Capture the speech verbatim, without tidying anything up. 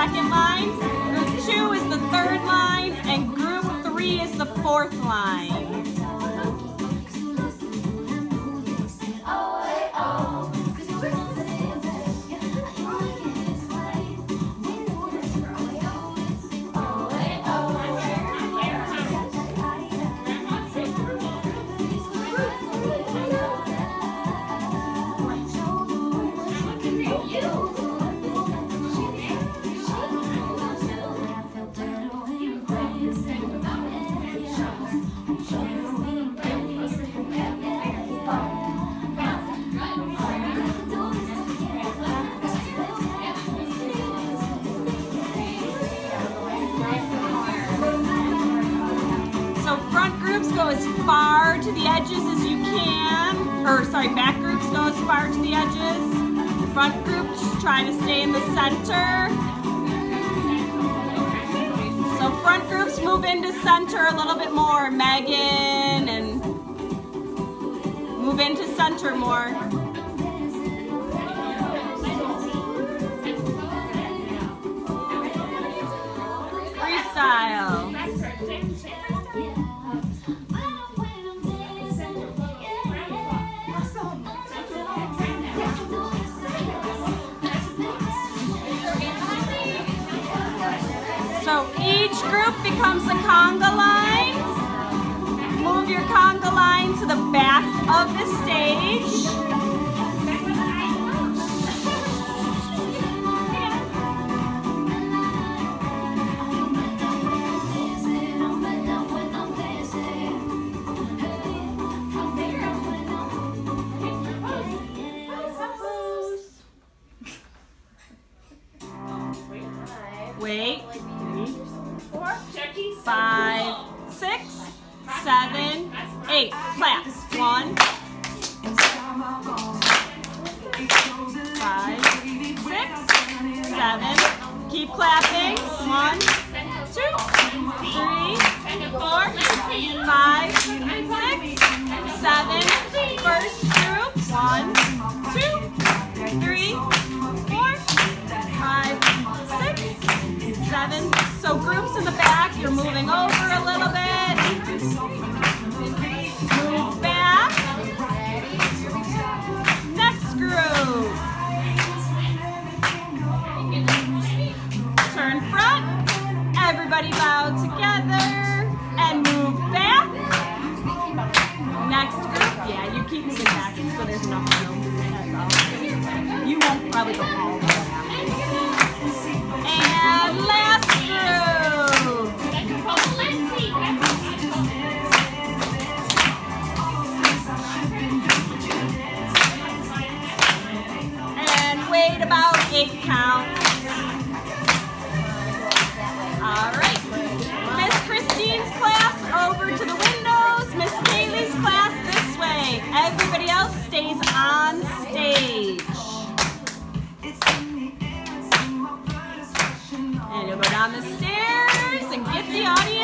second line, group two is the third line, and group three is the fourth line. Go as far to the edges as you can, or sorry, back groups go as far to the edges. Front groups try to stay in the center. So front groups move into center a little bit more, Megan, and move into center more. Freestyle. So each group becomes a conga line. Move your conga line to the back of the stage. Wait. Five, six, seven, eight. Clap. One. Five, six, seven. Keep clapping. One, two, three, four, five, six, seven. First group. One, two, three, four, five, six, seven. So groups in the back, you're moving over a little bit. Move back. Next group. Turn front. Everybody bow together and move back. Next group. Yeah, you keep moving back so there's enough room. That's all. You won't probably go all the way back. And last group. And wait about eight counts. All right. Miss Christine's class over to the windows. Miss Kaylee's class this way. Everybody else stays on stage. And you'll go down the stairs and get the audience.